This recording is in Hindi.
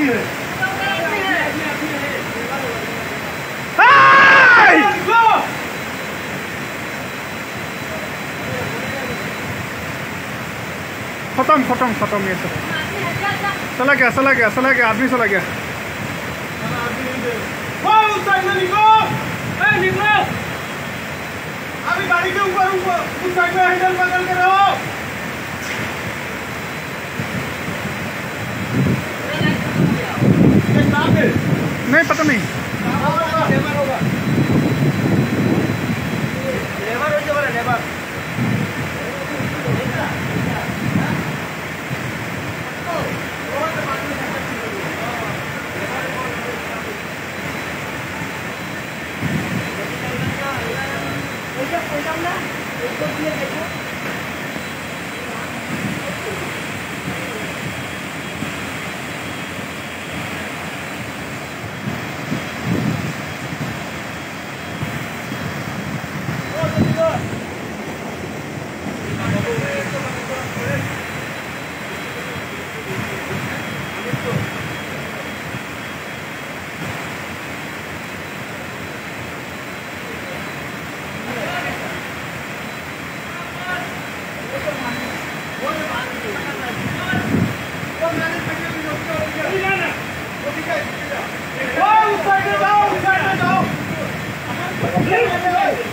खत्म ये सब चला गया आदमी चला गया। उस साइड में निकलो, निकलो अभी गाड़ी के ऊपर उस साइड में हैंडल पकड़ के रहो। नहीं पता नहीं लेबर उस साइड में जाओ